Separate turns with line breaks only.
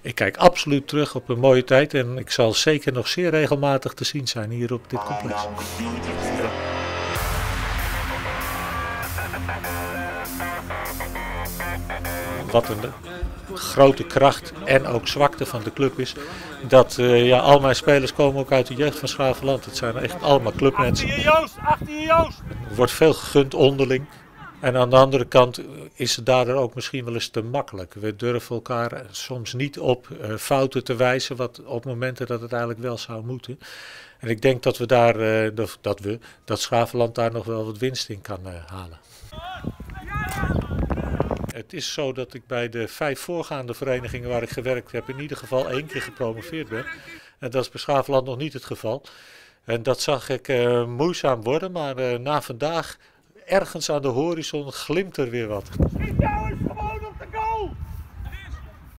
Ik kijk absoluut terug op een mooie tijd en ik zal zeker nog zeer regelmatig te zien zijn hier op dit complex. Wat een grote kracht en ook zwakte van de club is, dat al mijn spelers komen ook uit de jeugd van 's Gravenland. Het zijn echt allemaal clubmensen.
Achter je Joost, achter je Joost!
Er wordt veel gegund onderling. En aan de andere kant is het daardoor ook misschien wel eens te makkelijk. We durven elkaar soms niet op fouten te wijzen, wat op momenten dat het eigenlijk wel zou moeten. En ik denk dat we daar, dat 's Gravenland daar nog wel wat winst in kan halen. Het is zo dat ik bij de 5 voorgaande verenigingen waar ik gewerkt heb in ieder geval 1 keer gepromoveerd ben. En dat is bij 's Gravenland nog niet het geval. En dat zag ik moeizaam worden, maar na vandaag ergens aan de horizon glimt er weer wat.